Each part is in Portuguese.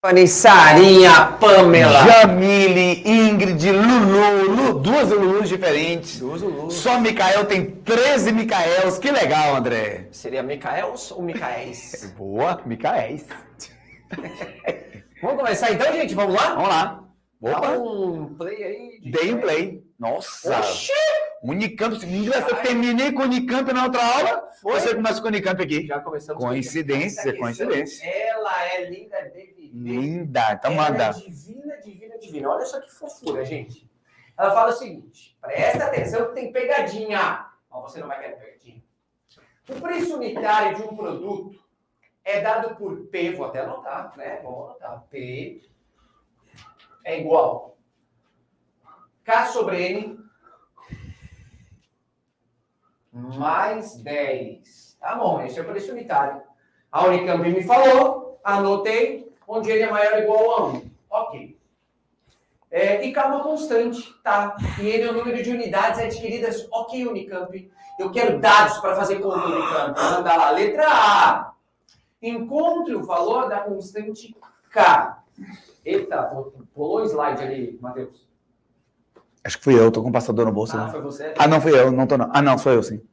Sarinha, Pamela, Jamile, Ingrid, Lulu, duas Lulus diferentes. Duas Lulus. Só Micael tem 13 Micaels. Que legal, André. Seria Micaels ou Micaéis? Boa, Micaéis. Vamos começar então, gente? Vamos lá? Vamos lá. Dá Opa. um play aí. Dei um play. Nossa. Oxi! Unicamp. Eu terminei com o Unicamp na outra aula. Foi? Você começa com o Unicamp aqui. Já começamos. Coincidência, com coincidência. Ela é linda de viver. Linda. Então Ela manda. é divina, divina, divina. Olha só que fofura, gente. Ela fala o seguinte, presta atenção que tem pegadinha. Mas você não vai querer pegadinha. O preço unitário de um produto é dado por P, vou até anotar, né? Vamos anotar. P é igual K sobre N mais 10. Tá bom, esse é o preço unitário. A Unicamp me falou, anotei, onde N é maior ou igual a 1. Ok. E K é uma constante, tá? E N é o número de unidades adquiridas. Ok, Unicamp. Eu quero dados para fazer conta, Unicamp. Manda lá. Letra A. Encontre o valor da constante K. Eita, pulou o slide ali, Matheus. Acho que fui eu, tô com o passador no bolso. Ah, né? foi você? Ah, não fui eu, não tô não. Ah, não, sou eu sim.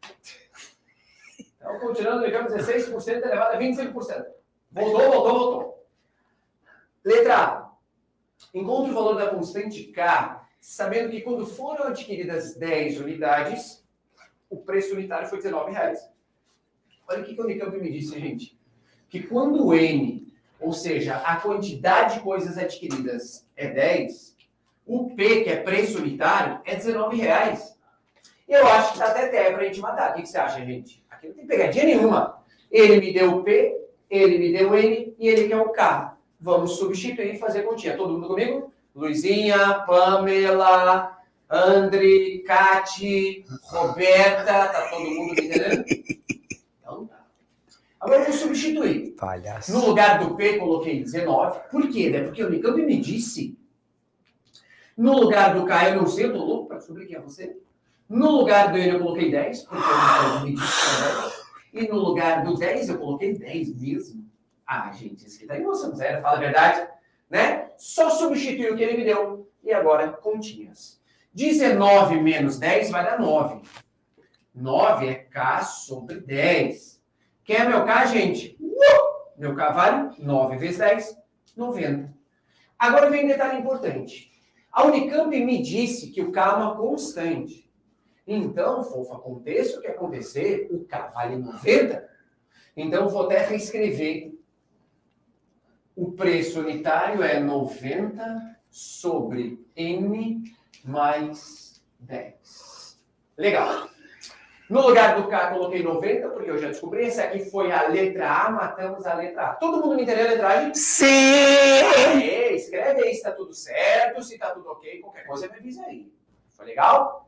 Então, continuando, Unicamp, 16% elevado a 25%. Voltou. Letra A. Encontre o valor da constante K, sabendo que quando foram adquiridas 10 unidades, o preço unitário foi R$19. Olha o que o Unicamp me disse, gente. Que quando o N, ou seja, a quantidade de coisas adquiridas é 10, o P, que é preço unitário, é R$19. E eu acho que tá até para a gente matar. O que você acha, gente? Aqui não tem pegadinha nenhuma. Ele me deu o P, ele me deu o N e ele quer o K. Vamos substituir e fazer continha. Todo mundo comigo? Luizinha, Pamela, André, Cati, Roberta, tá todo mundo me entendendo? Então tá. Agora eu vou substituir. Palhaço. No lugar do P, coloquei 19. Por quê? Né? Porque o Unicamp me disse. No lugar do K, eu não sei, eu tô louco para descobrir quem é você. No lugar do N, eu coloquei 10, porque o Unicamp me disse que é 10. E no lugar do 10, eu coloquei 10 mesmo. Ah, gente, esse aqui tá em emoção zero, fala a verdade, né? Só substitui o que ele me deu. E agora, continhas. 19 menos 10 vai dar 9. 9 é K sobre 10. Quem é meu K, gente? Meu K vale 9 vezes 10, 90. Agora vem um detalhe importante. A Unicamp me disse que o K é uma constante. Então, fofa, aconteça o que acontecer, o K vale 90. Então, vou até reescrever. O preço unitário é 90 sobre N mais 10. Legal. No lugar do K, coloquei 90, porque eu já descobri. Essa aqui foi a letra A, matamos a letra A. Todo mundo me entendeu a letragem? Sim! Aê, escreve aí se tá tudo certo, se tá tudo ok. Qualquer coisa me avisa aí. Foi legal?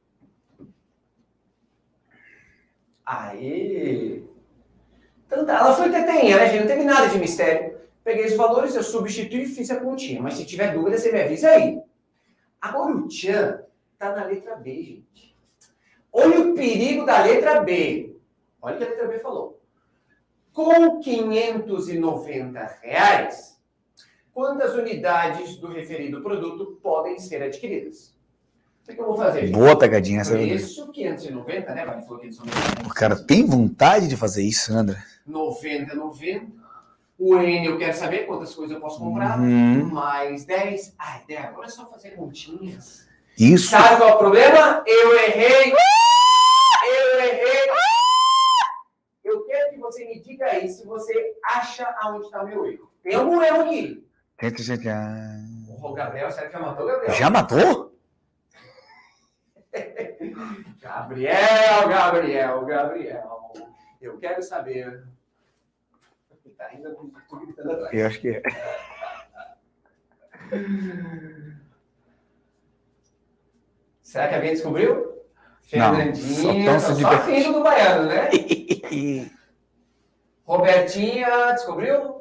Aê! Então tá, ela foi tetinha, né, gente? Não teve nada de mistério. Peguei os valores, eu substituí e fiz a continha. Mas se tiver dúvida, você me avisa aí. Agora o tchan tá na letra B, gente. Olha o perigo da letra B. Olha o que a letra B falou. Com R$590, quantas unidades do referido produto podem ser adquiridas? O que eu vou fazer, gente? Boa pegadinha essa. Preço 590, né? Mas falou 590. O cara tem vontade de fazer isso, né, André? 90. O N, eu quero saber quantas coisas eu posso comprar. Mais 10. Agora é só fazer continhas. Isso. Sabe qual é o problema? Eu errei. Eu quero que você me diga aí se você acha aonde está o meu erro. Tem algum erro aqui? O Gabriel, será que já matou o Gabriel? Já matou? Gabriel. Eu quero saber. Tá ainda gritando atrás. Eu acho que é. Será que alguém descobriu? Não, Fernandinha, só só filho do baiano, né? Robertinha, descobriu?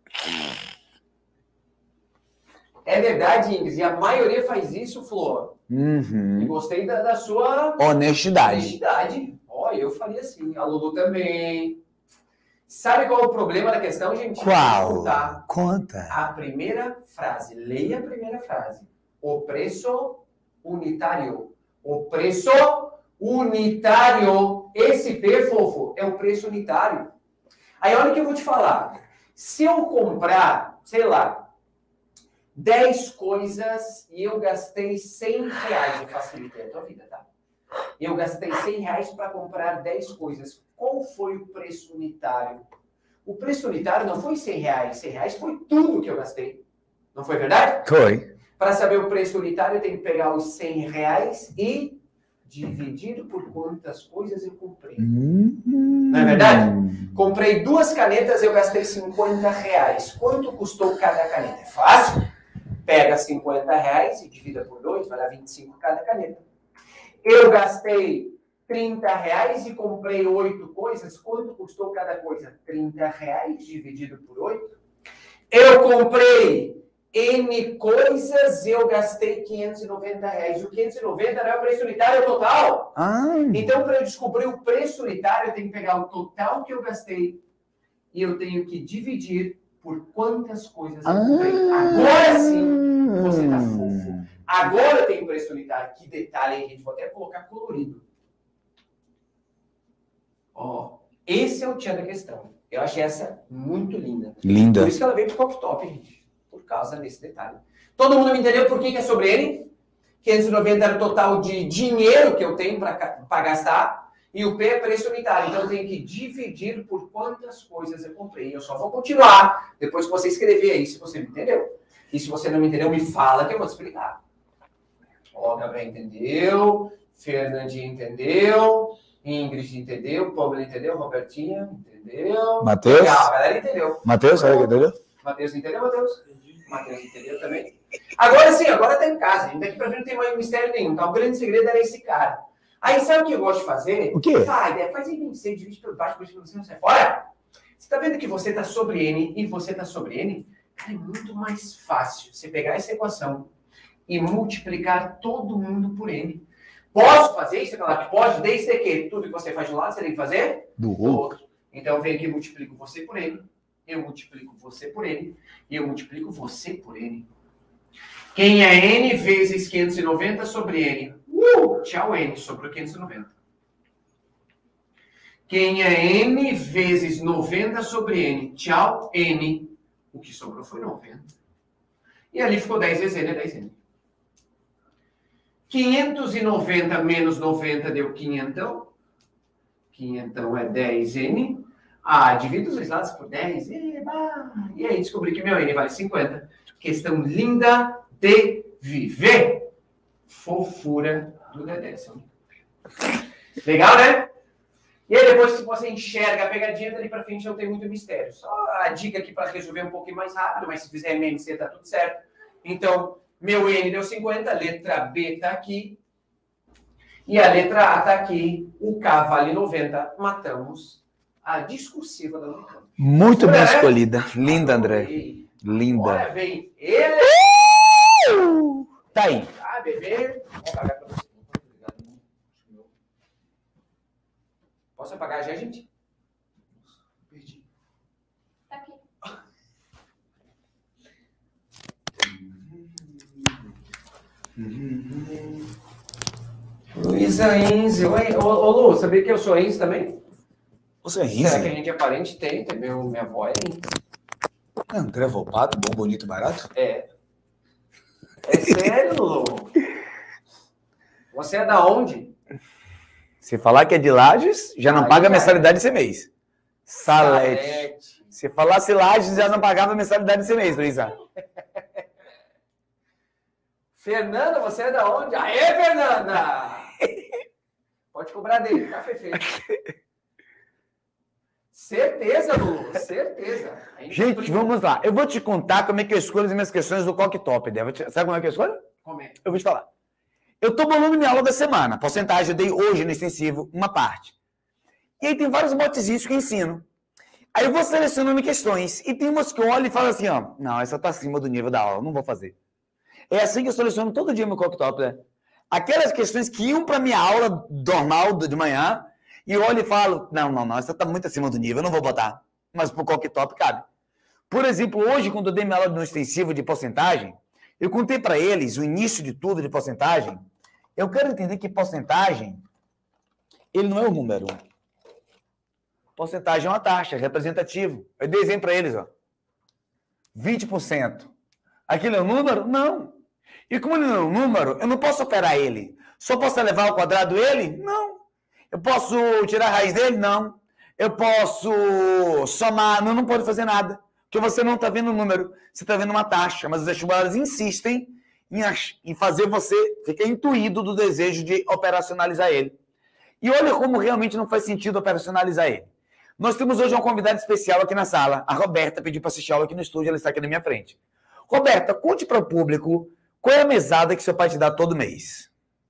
É verdade, Ingrid, e a maioria faz isso, Flor. E gostei da sua honestidade. Ó, eu faria assim, a Lulu também. Sabe qual é o problema da questão, gente? Qual? Tá? Conta. A primeira frase. Leia a primeira frase. O preço unitário. O preço unitário. Esse P, fofo, é o preço unitário. Aí olha o que eu vou te falar. Se eu comprar, sei lá, 10 coisas e eu gastei 100 reais, eu facilitei a tua vida, tá? Eu gastei 100 reais para comprar 10 coisas. Qual foi o preço unitário? O preço unitário não foi 100 reais. 100 reais foi tudo que eu gastei. Não foi verdade? Foi. Para saber o preço unitário, eu tenho que pegar os 100 reais e dividir por quantas coisas eu comprei. Não é verdade? Comprei 2 canetas, eu gastei 50 reais. Quanto custou cada caneta? É fácil. Pega 50 reais e divida por 2, vai dar 25 cada caneta. Eu gastei 30 reais e comprei 8 coisas. Quanto custou cada coisa? 30 reais dividido por 8. Eu comprei N coisas e eu gastei 590 reais. O 590 não é o preço unitário, é o total. Então, para eu descobrir o preço unitário, eu tenho que pegar o total que eu gastei e eu tenho que dividir por quantas coisas eu comprei. Agora sim, você tá fofo. Agora tem o preço unitário. Que detalhe, hein, gente? Vou até colocar colorido. Ó, esse é o tchan da questão. Eu achei essa muito linda. Linda. Por isso que ela veio pro Cocktop, gente. Por causa desse detalhe. Todo mundo me entendeu por que é sobre ele? 590 era o total de dinheiro que eu tenho para gastar. E o P é preço unitário. Então eu tenho que dividir por quantas coisas eu comprei. Eu só vou continuar depois que você escrever aí, se você me entendeu. E se você não me entendeu, me fala que eu vou te explicar. Ó, Gabriel entendeu. Fernandinha entendeu. Ingrid entendeu. Pamela entendeu. Robertinha entendeu. Matheus? Legal, a galera entendeu. Matheus, sabe que entendeu? Matheus entendeu, Matheus? Matheus entendeu também. Agora sim, agora tá em casa. Gente. Daqui pra frente não tem mais mistério nenhum. Tá? O grande segredo era esse cara. Aí sabe o que eu gosto de fazer? O quê? Faz aí 26, divide pelo baixo, por isso não sai fora. Você tá vendo que você tá sobre N e você tá sobre N? Cara, é muito mais fácil você pegar essa equação e multiplicar todo mundo por N. Posso fazer isso? Claro que pode, desde que tudo que você faz de um lado, você tem que fazer do outro. Então, eu venho aqui e multiplico você por N, eu multiplico você por N, e eu multiplico você por N. Quem é N vezes 590 sobre N? Tchau, N, sobrou 590. Quem é N vezes 90 sobre N? Tchau, N. O que sobrou foi 90. E ali ficou 10 vezes N, é 10N. 590 menos 90 deu 500. 500 é 10N. Divido os dois lados por 10. E aí descobri que meu N vale 50. Questão linda de viver. Fofura do Dedé. Legal, né? E aí depois que você enxerga a pegadinha, dali pra frente não tem muito mistério. Só a dica aqui para resolver um pouquinho mais rápido, mas se fizer MMC tá tudo certo. Então, meu N deu 50, a letra B tá aqui. E a letra A tá aqui. O K vale 90. Matamos a discursiva da Unicamp. Muito bem escolhida. Linda, André. Linda. Agora vem ele. Tá aí. Bebê. Vou apagar pra você. Posso apagar já, gente? Perdi. Tá aqui. Luísa Enze. Ô, Lu, sabia que eu sou Enze também? Você é Será que a Enze? gente é parente? Tem. Minha avó é Enze. André Volpato, bom, bonito, barato? É. É sério, Lu? Você é da onde? Se falar que é de Lages, já não Aí paga já mensalidade esse mês. Salete. Se falasse Lages, já não pagava mensalidade esse mês, Luísa. Fernanda, você é da onde? Aê, Fernanda! Pode cobrar dele, café feito. Certeza, Lu, certeza. Gente, vamos lá. Eu vou te contar como é que eu escolho as minhas questões do Cocktop. Sabe como é que eu escolho? Como é? Eu vou te falar. Eu estou bolando minha aula da semana. Porcentagem, eu dei hoje no extensivo uma parte. E aí tem vários motezinhos que eu ensino. Aí eu vou selecionando questões. E tem umas que eu olho e falo assim, ó, não, essa tá acima do nível da aula, não vou fazer. É assim que eu seleciono todo dia meu Cocktop, né? Aquelas questões que iam para minha aula normal de manhã, e eu olho e falo, não, essa tá muito acima do nível, eu não vou botar. mas para o cooktop cabe. Por exemplo, hoje, quando eu dei minha aula no extensivo de porcentagem, eu contei para eles o início de tudo de porcentagem. Eu quero entender que porcentagem, ele não é um número. Porcentagem é uma taxa, é representativo. Eu dei exemplo para eles, ó. 20%. Aquilo é um número? Não. E como ele não é um número, eu não posso operar ele. Só posso elevar ao quadrado ele? Não. Eu posso tirar a raiz dele? Não. Eu posso somar? Não pode fazer nada. Porque você não está vendo o número, você está vendo uma taxa. Mas os vestibulares insistem em fazer você ficar intuído do desejo de operacionalizar ele. E olha como realmente não faz sentido operacionalizar ele. Nós temos hoje uma convidada especial aqui na sala. A Roberta pediu para assistir a aula aqui no estúdio, ela está aqui na minha frente. Roberta, conte para o público qual é a mesada que seu pai te dá todo mês.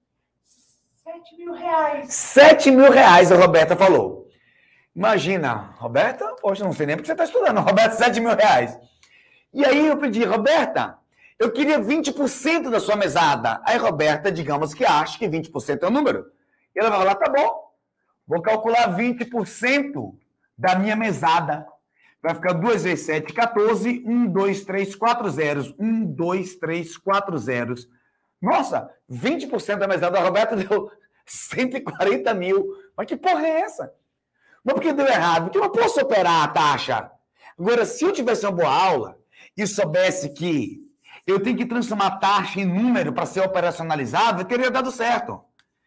R$7.000. R$7.000, a Roberta falou. Imagina, Roberta, poxa, não sei nem porque você está estudando. Roberta, R$7.000. E aí eu pedi, Roberta, eu queria 20% da sua mesada. Aí Roberta, digamos que acha que 20% é o número. E ela vai falar, tá bom, vou calcular 20% da minha mesada. Vai ficar 2 vezes 7, 14. 1, 2, 3, 4 zeros. 1, 2, 3, 4 zeros. Nossa, 20% da mesada da Roberta deu 140 mil. Mas que porra é essa? Mas por que deu errado? Porque eu não posso operar a taxa. Agora, se eu tivesse uma boa aula e soubesse que eu tenho que transformar a taxa em número para ser operacionalizável, teria dado certo.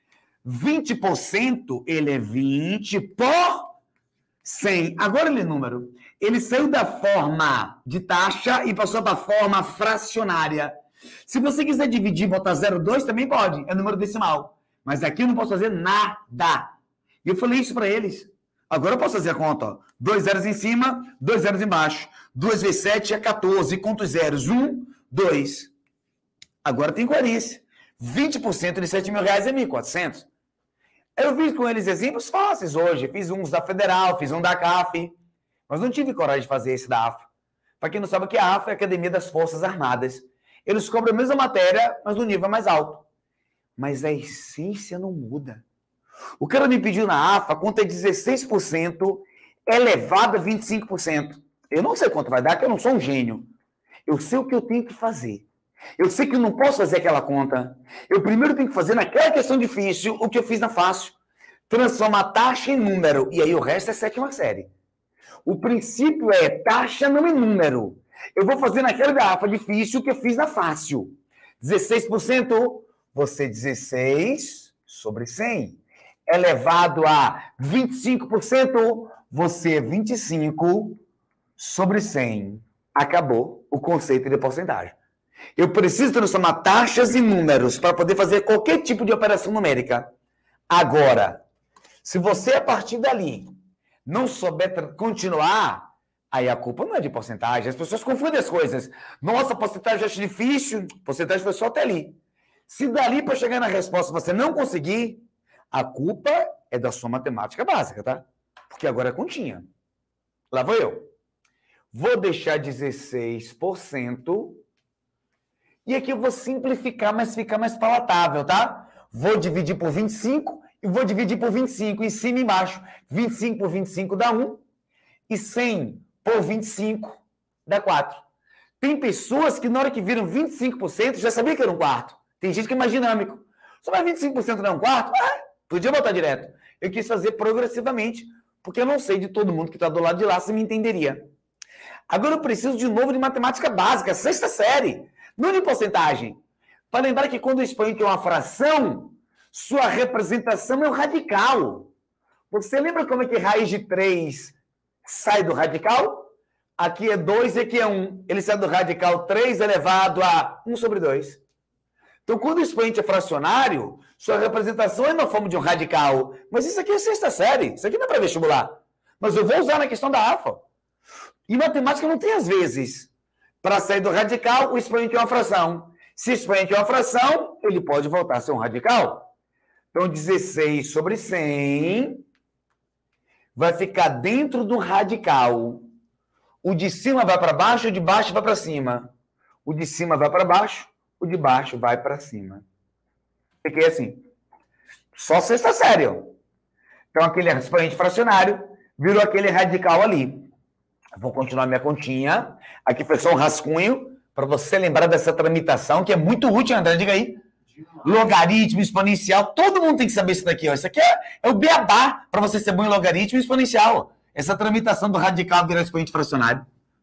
20%, ele é 20 por 100. Agora ele é número. Ele saiu da forma de taxa e passou para a forma fracionária. Se você quiser dividir e botar 0,2, também pode. É número decimal. Mas aqui eu não posso fazer nada. E eu falei isso para eles. Agora eu posso fazer a conta. Ó. 2 zeros em cima, 2 zeros embaixo. 2 vezes 7 é 14. Quantos zeros? 1, 2. Agora tem coerência. 20% de R$7.000 é 1.400. Eu fiz com eles exemplos fáceis hoje. Fiz uns da Federal, fiz um da CAF. Mas não tive coragem de fazer esse da AFA. Para quem não sabe o que é a AFA, é a Academia das Forças Armadas. Eles cobram a mesma matéria, mas no nível mais alto. Mas a essência não muda. O cara me pediu na AFA, a conta é 16% elevado a 25%. Eu não sei quanto vai dar, porque eu não sou um gênio. Eu sei o que eu tenho que fazer. Eu sei que eu não posso fazer aquela conta. Eu primeiro tenho que fazer naquela questão difícil o que eu fiz na fácil. Transformar taxa em número. E aí o resto é sétima série. O princípio é taxa não em número. Eu vou fazer naquela garrafa difícil o que eu fiz na fácil. 16%, você 16 sobre 100. Elevado a 25%, você 25 sobre 100. Acabou o conceito de porcentagem. Eu preciso transformar taxas em números para poder fazer qualquer tipo de operação numérica. Agora, se você, a partir dali, não souber continuar, aí a culpa não é de porcentagem. As pessoas confundem as coisas. Nossa, porcentagem eu acho difícil. Porcentagem foi só até ali. Se dali para chegar na resposta você não conseguir, a culpa é da sua matemática básica, tá? Porque agora é continha. Lá vou eu. Vou deixar 16%. E aqui eu vou simplificar, mas ficar mais palatável, tá? Vou dividir por 25 e vou dividir por 25, em cima e embaixo. 25 por 25 dá 1 e 100 por 25 dá 4. Tem pessoas que na hora que viram 25% já sabia que era um quarto. Tem gente que é mais dinâmico. Só mais 25% não é um quarto? Ah, podia botar direto. Eu quis fazer progressivamente, porque eu não sei de todo mundo que está do lado de lá se me entenderia. Agora eu preciso de novo de matemática básica, 6ª série. Não de porcentagem. Para lembrar que quando o expoente é uma fração, sua representação é um radical. Você lembra como é que raiz de 3 sai do radical? Aqui é 2 e aqui é 1. Ele sai do radical 3 elevado a 1 sobre 2. Então, quando o expoente é fracionário, sua representação é na forma de um radical. Mas isso aqui é 6ª série. Isso aqui não é para vestibular. Mas eu vou usar na questão da AFA. E matemática não tem às vezes. Para sair do radical, o expoente é uma fração. Se o expoente é uma fração, ele pode voltar a ser um radical. Então, 16 sobre 100 vai ficar dentro do radical. O de cima vai para baixo, o de baixo vai para cima. O de cima vai para baixo, o de baixo vai para cima. Fiquei assim. Só 6ª série. Ó. Então, aquele expoente fracionário virou aquele radical ali. Vou continuar minha continha. Aqui foi só um rascunho para você lembrar dessa tramitação, que é muito útil, André, diga aí. Logaritmo, exponencial, todo mundo tem que saber isso daqui. Ó. Isso aqui é o beabá para você ser bom em logaritmo e exponencial. Essa tramitação do radical virar expoente fracionário.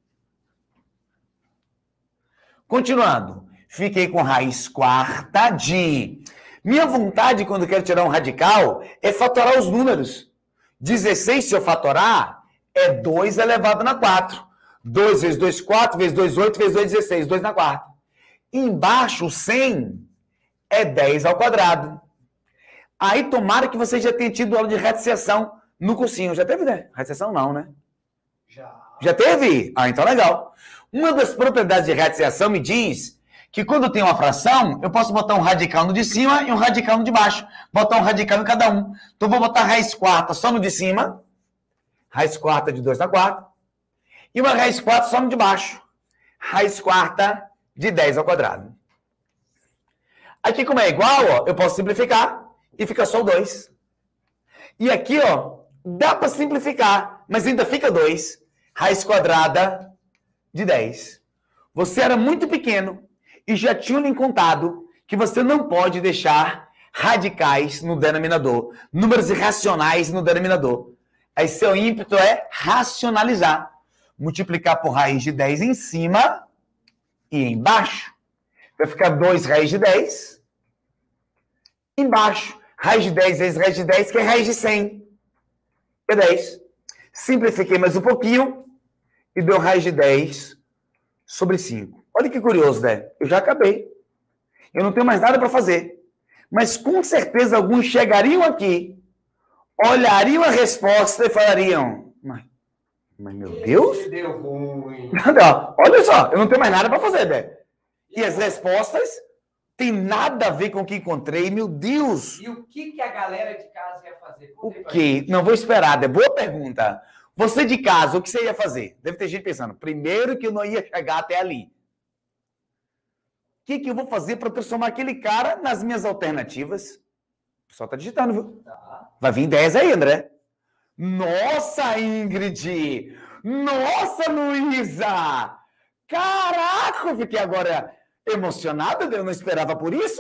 Continuando. Fiquei com raiz quarta de... Minha vontade, quando eu quero tirar um radical, é fatorar os números. 16, se eu fatorar, é 2 elevado na 4. 2 vezes 2, 4, vezes 2, 8, vezes 2, 16. 2 na quarta. Embaixo, 100 é 10 ao quadrado. Aí, tomara que você já tenha tido aula de reticeção no cursinho. Já teve, né? Reticeção não, né? Já teve? Ah, então legal. Uma das propriedades de reticeção me diz que quando tem uma fração, eu posso botar um radical no de cima e um radical no de baixo. Botar um radical em cada um. Então, vou botar raiz quarta só no de cima. Raiz quarta de 2 na quarta. E uma raiz quarta só no de baixo. Raiz quarta de 10 ao quadrado. Aqui, como é igual, ó, eu posso simplificar e fica só o 2. E aqui, ó, dá para simplificar, mas ainda fica 2. Raiz quadrada de 10. Você era muito pequeno e já tinha lhe contado que você não pode deixar radicais no denominador, números irracionais no denominador. Aí seu ímpeto é racionalizar. Multiplicar por raiz de 10 em cima e embaixo. Vai ficar 2 raiz de 10. Embaixo, raiz de 10 vezes raiz de 10, que é raiz de 100. É 10. Simplifiquei mais um pouquinho e deu raiz de 10 sobre 5. Olha que curioso, né? Eu já acabei. Eu não tenho mais nada para fazer. Mas com certeza alguns chegariam aqui, olhariam a resposta e falariam: Mas meu Deus? Deu ruim. Não, olha só, eu não tenho mais nada para fazer, né? E as respostas tem nada a ver com o que encontrei, meu Deus. E o que a galera de casa ia fazer? O quê? Não, vou esperar, é boa pergunta. Você de casa, o que você ia fazer? Deve ter gente pensando, primeiro que eu não ia chegar até ali. O que eu vou fazer para transformar aquele cara nas minhas alternativas? O pessoal tá digitando, viu? Tá. Vai vir 10 aí, André. Nossa, Ingrid! Nossa, Luísa! Caraca, eu fiquei agora emocionado, eu não esperava por isso.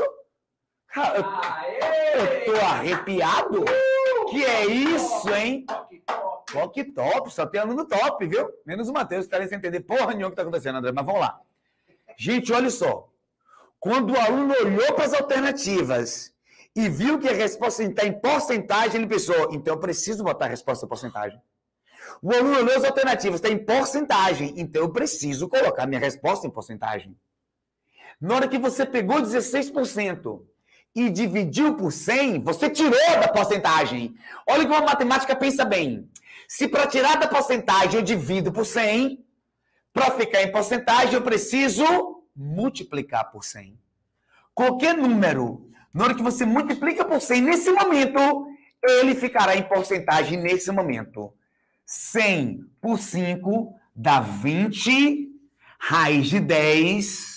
Eu tô arrepiado. Que é isso, hein? Que top, só tem aluno top, viu? Menos o Matheus, que tá sem entender porra nenhuma que tá acontecendo, André, mas vamos lá. Gente, olha só. Quando o aluno olhou para as alternativas e viu que a resposta está em porcentagem, ele pensou, então eu preciso botar a resposta em porcentagem. O aluno olhou as alternativas, está em porcentagem, então eu preciso colocar minha resposta em porcentagem. Na hora que você pegou 16% e dividiu por 100, você tirou da porcentagem. Olha como a matemática pensa bem. Se para tirar da porcentagem eu divido por 100, para ficar em porcentagem eu preciso multiplicar por 100. Qualquer número, na hora que você multiplica por 100, nesse momento, ele ficará em porcentagem nesse momento. 100 por 5 dá 20, raiz de 10%.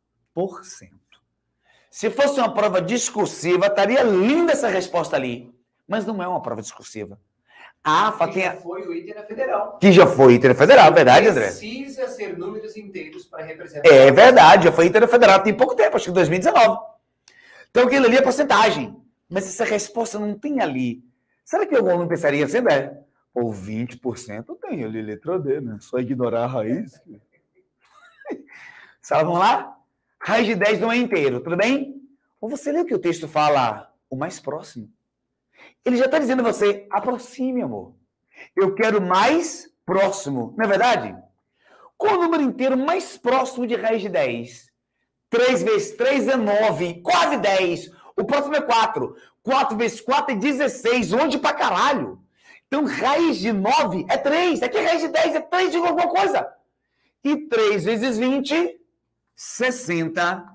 Se fosse uma prova discursiva, estaria linda essa resposta ali. Mas não é uma prova discursiva. A AFA tem... já foi o ITER Federal. Que já foi ITER Federal, verdade, André? Precisa ser números inteiros para representar. É verdade, já foi ITER Federal. Tem pouco tempo, acho que 2019. Então aquilo ali é porcentagem. Mas essa resposta não tem ali. Será que algum aluno pensaria assim, né? Ou 20% tem ali, letra D, né? Só ignorar a raiz. Sabe, vamos lá? Raiz de 10 não é inteiro, tudo bem? Ou você lê o que o texto fala, o mais próximo. Ele já está dizendo a você, aproxime, amor. Eu quero mais próximo, não é verdade? Qual o número inteiro mais próximo de raiz de 10? 3 vezes 3 é 9, quase 10. O próximo é 4. 4 vezes 4 é 16, onde pra caralho? Então, raiz de 9 é 3. Aqui raiz de 10 é 3 de alguma coisa. E 3 vezes 20, 60%.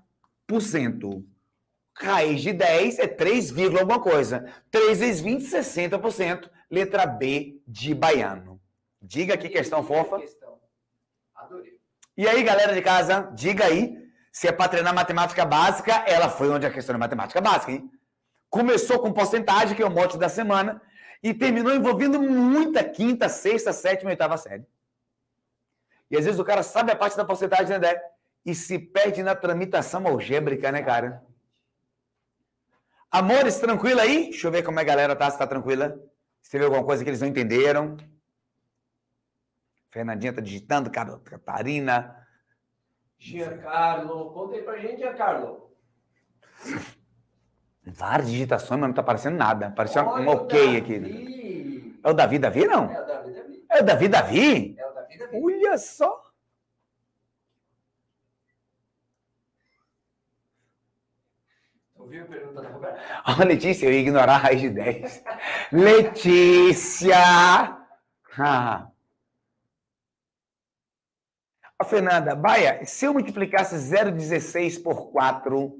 Raiz de 10 é 3, alguma coisa. 3 vezes 20, 60%. Letra B de baiano. Diga aqui, questão fofa. Adorei. E aí, galera de casa, diga aí se é para treinar matemática básica. Ela foi onde a questão de matemática básica, hein? Começou com porcentagem, que é o mote da semana, e terminou envolvendo muita quinta, sexta, sétima e oitava série. E às vezes o cara sabe a parte da porcentagem, né, André? E se perde na tramitação algébrica, né, cara? Amores, tranquila aí? Deixa eu ver como é a galera tá, se tá tranquila. Se teve alguma coisa que eles não entenderam. Fernandinha tá digitando, Catarina. Giancarlo, conta aí pra gente, Giancarlo. Várias digitações, mas não tá aparecendo nada. Apareceu um ok aqui. É o Davi, não? É o Davi, Davi. É o Davi, Davi? É o Davi, Davi. Olha só. Ouviu a pergunta da Roberta? Ó, Letícia, eu ia ignorar a raiz de 10. Letícia! A Fernanda, Baia, se eu multiplicasse 0,16 por 4...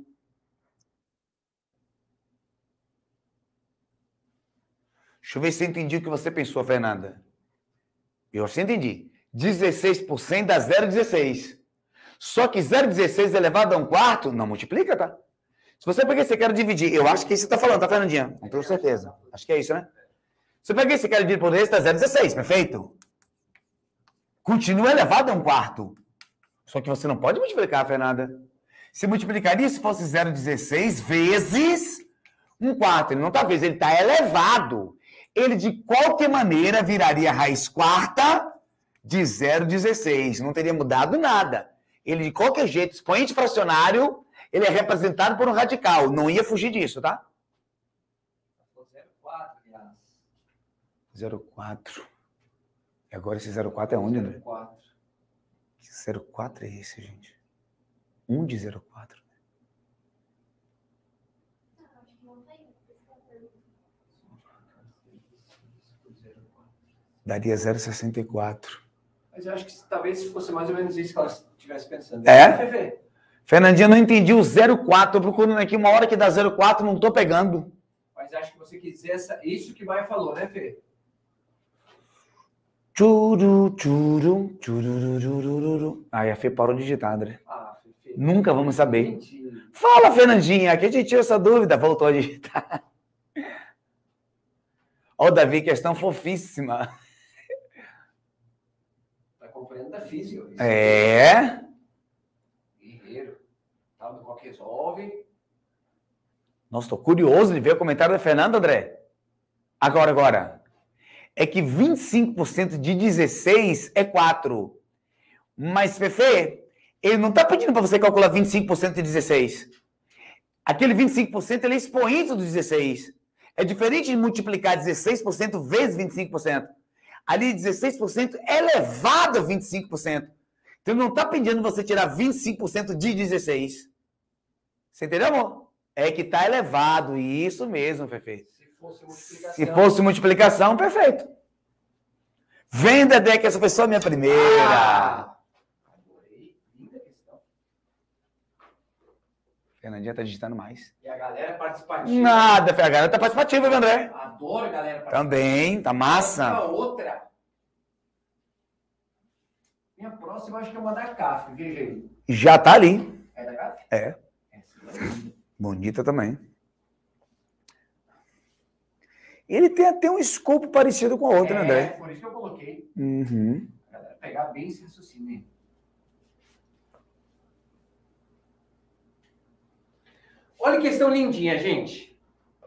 Deixa eu ver se eu entendi o que você pensou, Fernanda. Eu sim entendi. 16% dá 0,16. Só que 0,16 elevado a 1/4 não multiplica, tá? Se você pegar esse e quer dividir, eu acho que é isso que você está falando, tá, Fernandinha? Não tenho certeza. Acho que é isso, né? Se eu pegar esse e quer dividir por esse, dá 0,16, perfeito? Continua elevado a 1/4. Só que você não pode multiplicar, Fernanda. Se multiplicaria se fosse 0,16 vezes 1/4. Ele não está vezes, ele está elevado. Ele, de qualquer maneira, viraria raiz quarta de 0,16. Não teria mudado nada. Ele, de qualquer jeito, expoente fracionário, ele é representado por um radical. Não ia fugir disso, tá? 0,4, aliás. 0,4. E agora esse 0,4 é onde, né? 0,4. Que 0,4 é esse, gente? 1 de 0,4. Daria 0,64. Mas eu acho que talvez fosse mais ou menos isso que ela estivesse pensando. É? Fernandinha, não entendi o 0,4. Tô procurando aqui uma hora que dá 0,4, não tô pegando. Mas acho que você quis dizer isso que o Baia falou, né, Fê? Aí a Fê parou de digitar, André. Ah, Fê. Nunca vamos saber. Mentira. Fala, Fernandinha, que a gente tirou essa dúvida. Voltou a digitar. Ó, Davi, questão fofíssima. Tá acompanhando da física. É? Guerreiro. Tá no qual que resolve. Nossa, tô curioso de ver o comentário da Fernanda, André. Agora. É que 25% de 16 é 4. Mas, Fefe, ele não tá pedindo para você calcular 25% de 16. Aquele 25% ele é expoente do 16. É diferente de multiplicar 16% vezes 25%. Ali 16% é elevado a 25%. Então não está pedindo você tirar 25% de 16. Você entendeu, amor? É que está elevado. Isso mesmo, Fefe. Se fosse multiplicação, perfeito. Vem, Dedé, que essa foi só a minha primeira. Linda questão. Fernandinha tá digitando mais. E a galera participativa. Nada, a galera tá participativa, viu, André? Adoro a galera participativa. Também, tá massa. Outra. Minha próxima acho que é uma da CAF, veja aí. Já tá ali. É da CAF? É. Bonita também. Ele tem até um escopo parecido com a outra, né, André? É, por isso que eu coloquei. Uhum. A galera pegar bem esse raciocínio. Olha que questão lindinha, gente.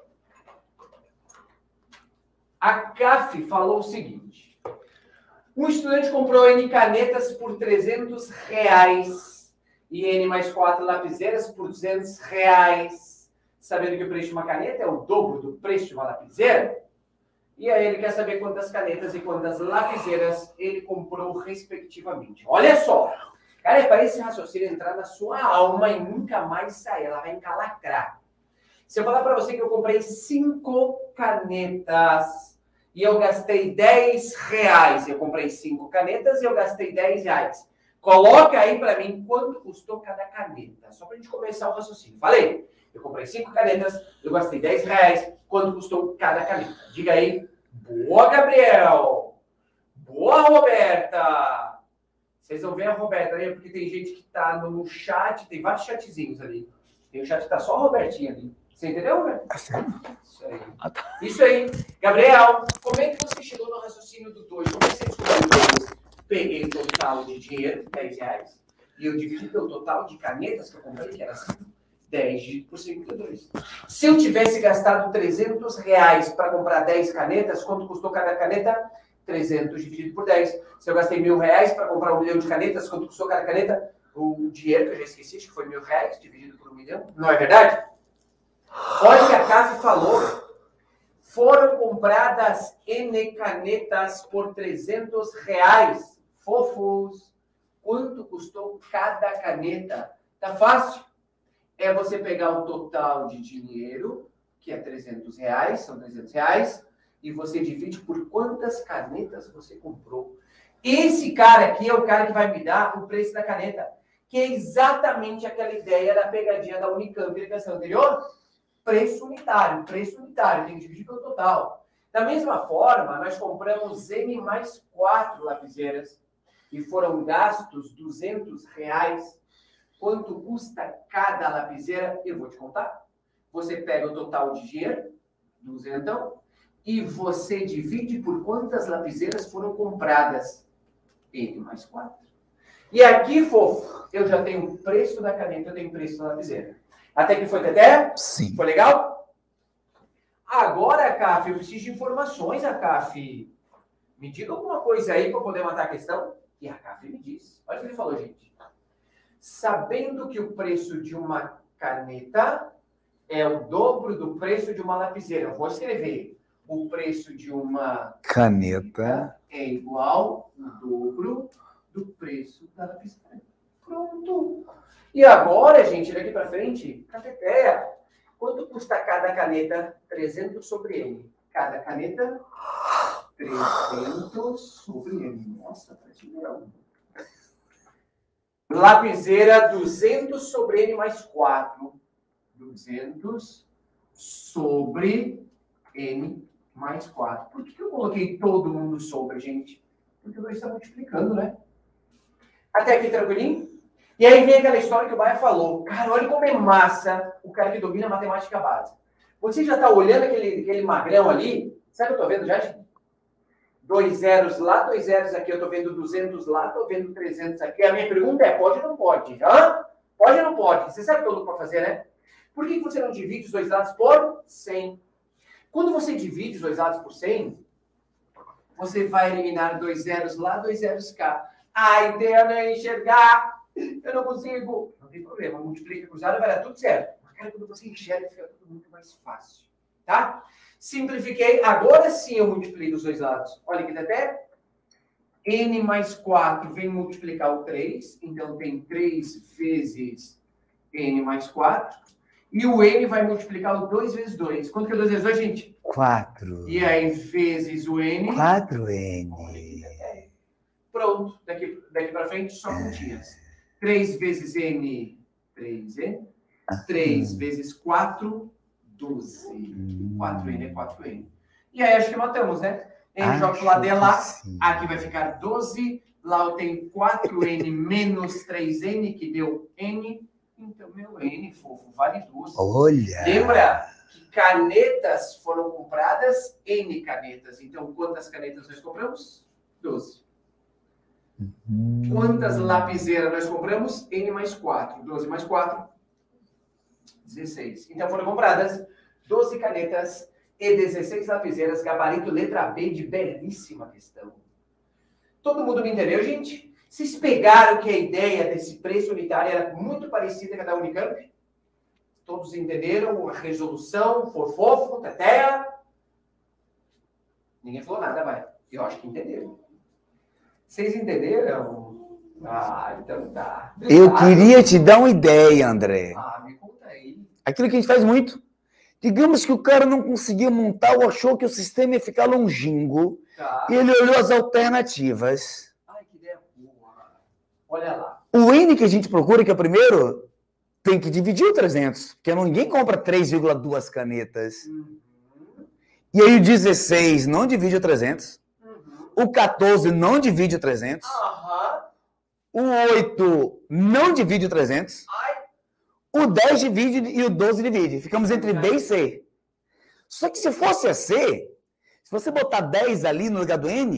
A CAF falou o seguinte. Um estudante comprou N canetas por R$300 e N mais 4 lapiseiras por R$200. Sabendo que o preço de uma caneta é o dobro do preço de uma lapiseira. E aí ele quer saber quantas canetas e quantas lapiseiras ele comprou respectivamente. Olha só. Cara, é para esse raciocínio entrar na sua alma e nunca mais sair. Ela vai encalacrar. Se eu falar para você que eu comprei 5 canetas e eu gastei R$10. Eu comprei 5 canetas e eu gastei R$10. Coloca aí para mim quanto custou cada caneta. Só para a gente começar o raciocínio. Falei. Eu comprei 5 canetas, eu gastei R$10. Quanto custou cada caneta? Diga aí. Boa, Gabriel. Boa, Roberta. Vocês vão ver a Roberta ali, porque tem gente que tá no chat, tem vários chatzinhos ali. Tem um chat que tá só a Robertinha ali. Você entendeu, Roberto? Isso aí. Isso aí. Gabriel, como é que você chegou no raciocínio do 2? Como é que você descobriu o 2? peguei o total de dinheiro, R$10, e eu dividi pelo total de canetas que eu comprei, que era assim, 10 por 52. Se eu tivesse gastado R$300 para comprar 10 canetas, quanto custou cada caneta? 300 dividido por 10. Se eu gastei R$1.000 para comprar 1 milhão de canetas, quanto custou cada caneta? O dinheiro, que eu já esqueci, acho que foi R$1.000 dividido por 1 milhão. Não é verdade? Olha o que a CAF falou. Foram compradas N canetas por R$300. Fofos. Quanto custou cada caneta? Tá fácil. É você pegar o total de dinheiro, que é R$300, são R$300, e você divide por quantas canetas você comprou. Esse cara aqui é o cara que vai me dar o preço da caneta, que é exatamente aquela ideia da pegadinha da Unicamp na questão anterior. Preço unitário, tem que dividir pelo total. Da mesma forma, nós compramos N mais 4 lapiseiras e foram gastos R$200. Quanto custa cada lapiseira? Eu vou te contar. Você pega o total de dinheiro, 200, e você divide por quantas lapiseiras foram compradas. N mais 4. E aqui, fofo, eu já tenho o preço da caneta, eu tenho o preço da lapiseira. Até que foi, Teté? Sim. Foi legal? Agora, CAF, eu preciso de informações, a CAF. Me diga alguma coisa aí para poder matar a questão. E a CAF me disse. Olha o que ele falou, gente. Sabendo que o preço de uma caneta é o dobro do preço de uma lapiseira. Eu vou escrever. O preço de uma Caneta é igual ao dobro do preço da lapiseira. Pronto. E agora, gente, daqui para frente, cafeteia. Quanto custa cada caneta? 300 sobre N. Cada caneta, 300 sobre N. Nossa, parece melhor. Lapiseira, 200 sobre N mais 4. 200 sobre N mais 4. Por que eu coloquei todo mundo sobre, gente? Porque nós estamos multiplicando, né? Até aqui, tranquilinho? E aí vem aquela história que o Baia falou. Cara, olha como é massa o cara que domina a matemática básica. Você já está olhando aquele magrão ali? Sabe o que eu estou vendo já, gente? 2 zeros lá, 2 zeros aqui. Eu estou vendo 200 lá, estou vendo 300 aqui. A minha pergunta é, pode ou não pode? Hã? Pode ou não pode? Você sabe o que eu estou para fazer, né? Por que você não divide os dois lados por 100? Quando você divide os dois lados por 100, você vai eliminar 2 zeros lá, 2 zeros cá. A ideia não é enxergar. Eu não consigo. Não tem problema. Multiplica cruzada, vai dar tudo certo. Mas, cara, quando você enxerga, fica tudo muito mais fácil. Tá? Simplifiquei. Agora sim eu multiplico os dois lados. Olha aqui, até N mais 4 vem multiplicar o 3. Então, tem 3 vezes N mais 4. E o N vai multiplicar o 2 vezes 2. Quanto que é 2 vezes 2, gente? 4. E aí, vezes o N. 4N. Pronto. Daqui para frente, só continhas. 3 vezes N, 3N. 3 vezes 4, 12. 4N é 4N. E aí, acho que matamos, né? N joga pro lado de lá. Aqui vai ficar 12. Lá eu tenho 4N menos 3N, que deu N. Então, meu N, fofo, vale 12. Olha! Lembra que canetas foram compradas? N canetas. Então, quantas canetas nós compramos? 12. Quantas lapiseiras nós compramos? N mais 4. 12 mais 4, 16. Então, foram compradas 12 canetas e 16 lapiseiras. Gabarito letra B de belíssima questão. Todo mundo me entendeu, gente? Vocês pegaram que a ideia desse preço unitário era muito parecida com a da Unicamp? Todos entenderam a resolução? For fofo, teteia? Ninguém falou nada, vai. Eu acho que entenderam. Vocês entenderam? Ah, então tá. Eu queria te dar uma ideia, André. Ah, me conta aí. Aquilo que a gente faz muito. Digamos que o cara não conseguiu montar ou achou que o sistema ia ficar longínquo. Tá. E ele olhou as alternativas. Ai, que ideia boa. Olha lá. O N que a gente procura, que é o primeiro, tem que dividir o 300. Porque ninguém compra 3,2 canetas. E aí o 16 não divide o 300. O 14 não divide o 300. O 8 não divide o 300. O 10 divide e o 12 divide. Ficamos entre B e C. Só que se fosse a C, se você botar 10 ali no lugar do N,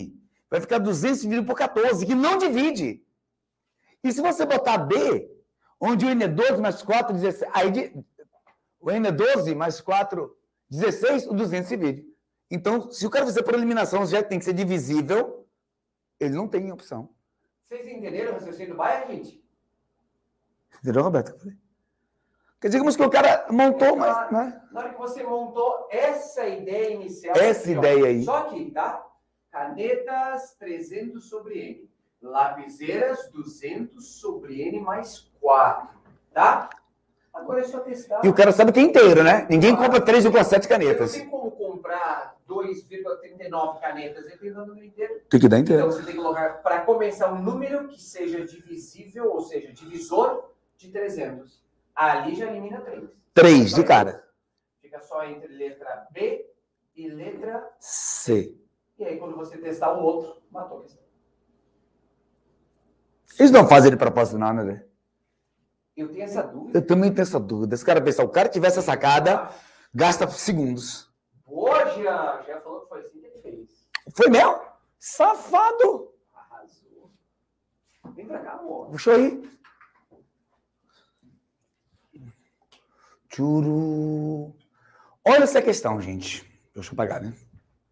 vai ficar 200 dividido por 14, que não divide. E se você botar B, onde o N é 12 mais 4, 16, o N é 12 mais 4, 16, o 200 divide. Então, se o cara fizer por eliminação, já tem que ser divisível, ele não tem opção. Vocês entenderam o raciocínio do Baia, gente? Entendeu, Roberto? Quer dizer, como que o cara montou, mas... Né? Na hora que você montou essa ideia inicial... Essa aqui, ideia aí. Só que, tá? Canetas 300 sobre N. Lapiseiras 200 sobre N mais 4. Tá? Agora é só testar. E o cara sabe que é inteiro, né? Ninguém compra 3,7 canetas. Não tem como comprar 2,39 canetas. Ele tem o número inteiro. Tem que dar inteiro. Então você tem que colocar, para começar, um número que seja divisível, ou seja, divisor de 300. Ali já elimina 3. 3 de cara. Fica só entre letra B e letra C. E aí, quando você testar o outro, matou a questão. Eles não fazem de propósito, não, né? Eu tenho essa dúvida. Eu também tenho essa dúvida. Se o cara pensar, o cara tiver essa sacada, gasta segundos. Pô, já falou que foi assim que ele fez. Foi mesmo? Safado! Arrasou. Vem pra cá, amor. Puxa aí. Tchuru. Olha essa questão, gente. Deixa eu apagar, né?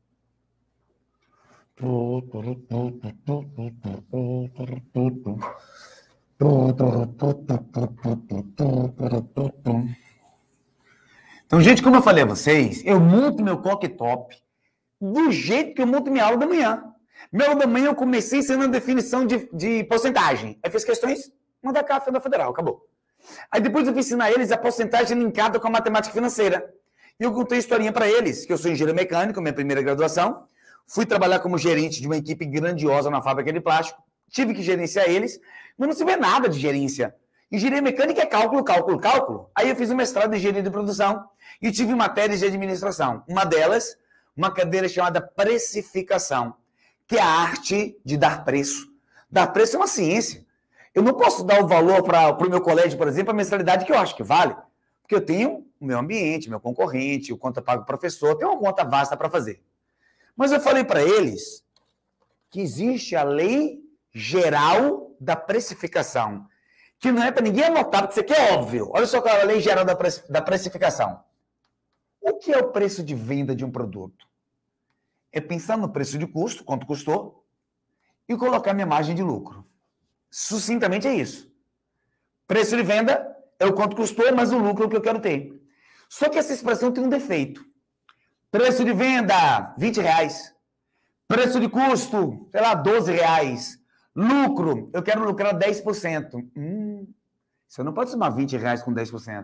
Então, gente, como eu falei a vocês, eu monto meu coque-top do jeito que eu monto minha aula da manhã. Minha aula da manhã eu comecei sendo a definição de porcentagem. Aí fiz questões, manda cá, da Federal, acabou. Aí depois eu vou ensinar eles a porcentagem linkada com a matemática financeira. E eu contei a historinha para eles, que eu sou engenheiro mecânico, minha primeira graduação. Fui trabalhar como gerente de uma equipe grandiosa na fábrica de plástico. Tive que gerenciar eles, mas não se vê nada de gerência. Engenharia mecânica é cálculo, cálculo, cálculo. Aí eu fiz um mestrado em engenharia de produção e tive matérias de administração. Uma delas, uma cadeira chamada precificação, que é a arte de dar preço. Dar preço é uma ciência. Eu não posso dar o valor para o meu colégio, por exemplo, a mensalidade que eu acho que vale. Porque eu tenho o meu ambiente, meu concorrente, o quanto eu pago o professor, tem uma conta vasta para fazer. Mas eu falei para eles que existe a lei geral da precificação, que não é para ninguém anotar, porque isso aqui é óbvio. Olha só qual é a lei geral da precificação. O que é o preço de venda de um produto? É pensar no preço de custo, quanto custou, e colocar minha margem de lucro. Sucintamente é isso. Preço de venda é o quanto custou, mas o lucro é o que eu quero ter. Só que essa expressão tem um defeito. Preço de venda, R$20. Preço de custo, sei lá, R$12. Lucro, eu quero lucrar 10%. Você não pode somar R$20 com 10%.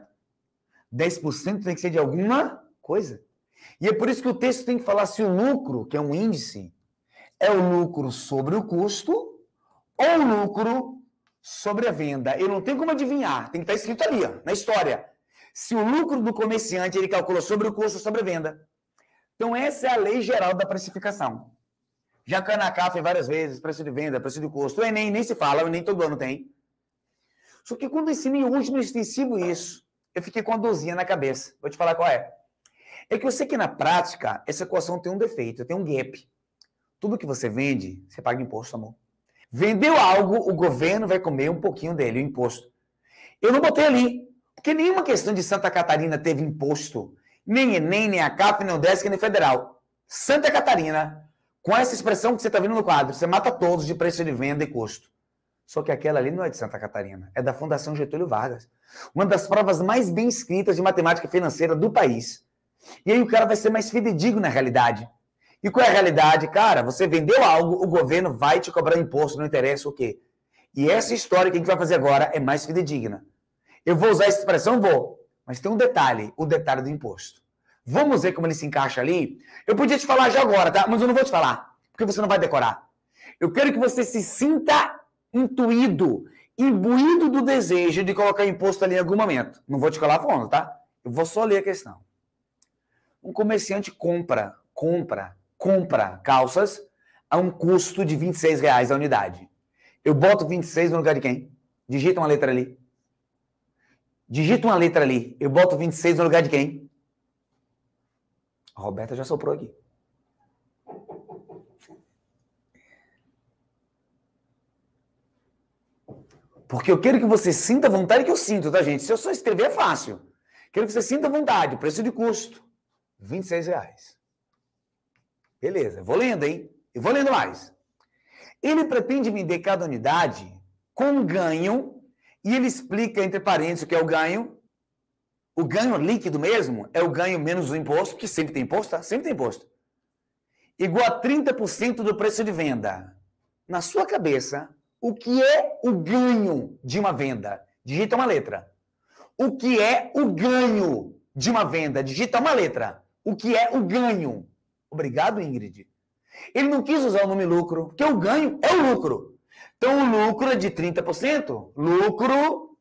10% tem que ser de alguma coisa. E é por isso que o texto tem que falar se o lucro, que é um índice, é o lucro sobre o custo ou o lucro sobre a venda. Eu não tenho como adivinhar, tem que estar escrito ali, ó, na história. Se o lucro do comerciante ele calculou sobre o custo ou sobre a venda. Então essa é a lei geral da precificação. Já caiu na CAF várias vezes, preço de venda, preço de custo. O Enem nem se fala, o Enem todo ano tem. Só que quando eu ensinei o último extensivo isso, eu fiquei com uma dorzinha na cabeça. Vou te falar qual é. É que eu sei que na prática, essa equação tem um defeito, tem um gap. Tudo que você vende, você paga imposto, amor. Vendeu algo, o governo vai comer um pouquinho dele, o imposto. Eu não botei ali, porque nenhuma questão de Santa Catarina teve imposto. Nem Enem, nem a CAF, nem o DESC, nem Federal. Santa Catarina, com essa expressão que você está vendo no quadro, você mata todos de preço de venda e custo. Só que aquela ali não é de Santa Catarina, é da Fundação Getúlio Vargas. Uma das provas mais bem escritas de matemática financeira do país. E aí o cara vai ser mais fidedigno na realidade. E qual é a realidade? Cara, você vendeu algo, o governo vai te cobrar imposto, não interessa o quê. E essa história que a gente vai fazer agora é mais fidedigna. Eu vou usar essa expressão? Vou. Mas tem um detalhe, o detalhe do imposto. Vamos ver como ele se encaixa ali? Eu podia te falar já agora, tá? Mas eu não vou te falar, porque você não vai decorar. Eu quero que você se sinta intuído, imbuído do desejo de colocar imposto ali em algum momento. Não vou te falar a fundo, tá? Eu vou só ler a questão. Um comerciante compra calças a um custo de R$26 a unidade. Eu boto 26 no lugar de quem? Digita uma letra ali. Digita uma letra ali. Eu boto 26 no lugar de quem? A Roberta já soprou aqui. Porque eu quero que você sinta a vontade que eu sinto, tá, gente? Se eu só escrever é fácil. Quero que você sinta a vontade. Preço de custo, R$26. Beleza, vou lendo, hein? Eu vou lendo mais. Ele pretende vender cada unidade com ganho, e ele explica, entre parênteses, o que é o ganho. O ganho líquido mesmo é o ganho menos o imposto, porque sempre tem imposto, tá? Sempre tem imposto. Igual a 30% do preço de venda. Na sua cabeça, o que é o ganho de uma venda? Digita uma letra. O que é o ganho de uma venda? Digita uma letra. O que é o ganho? Obrigado, Ingrid. Ele não quis usar o nome lucro, porque o ganho é o lucro. Então, o lucro é de 30%. Lucro,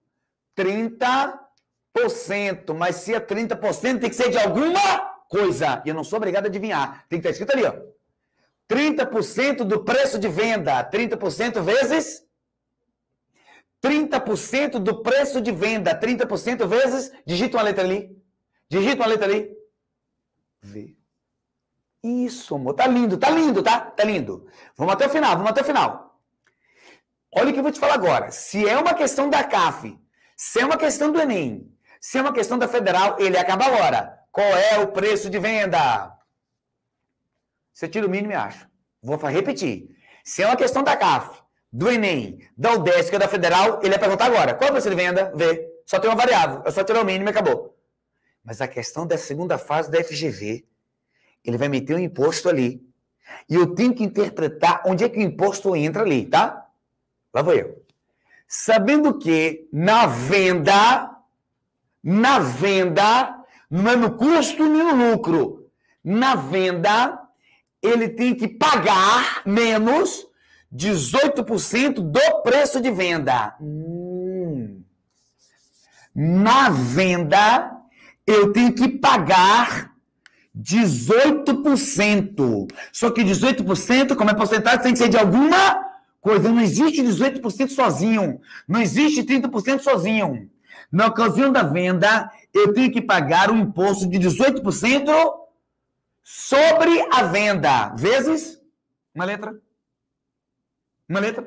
30%. Mas se é 30%, tem que ser de alguma coisa. E eu não sou obrigado a adivinhar. Tem que estar escrito ali, ó. 30% do preço de venda. 30% vezes... 30% do preço de venda. 30% vezes... Digita uma letra ali. Digita uma letra ali. V. Isso, amor. Tá lindo, tá? Tá lindo. Vamos até o final, Olha o que eu vou te falar agora. Se é uma questão da CAF, se é uma questão do Enem, se é uma questão da Federal, ele acaba agora. Qual é o preço de venda? Você tira o mínimo e acha. Vou repetir. Se é uma questão da CAF, do Enem, da UDESC ou da Federal, ele vai perguntar agora. Qual é o preço de venda? Vê. Só tem uma variável. É só tirar o mínimo e acabou. Mas a questão da segunda fase da FGV, ele vai meter um imposto ali. E eu tenho que interpretar onde é que o imposto entra ali, tá? Lá vou eu. Sabendo que na venda, não é no custo nem no lucro. Na venda, ele tem que pagar menos 18% do preço de venda. Na venda, eu tenho que pagar 18%. Só que 18%, como é porcentagem, tem que ser de alguma coisa. Não existe 18% sozinho. Não existe 30% sozinho. Na ocasião da venda, eu tenho que pagar um imposto de 18% sobre a venda. Vezes uma letra. Uma letra.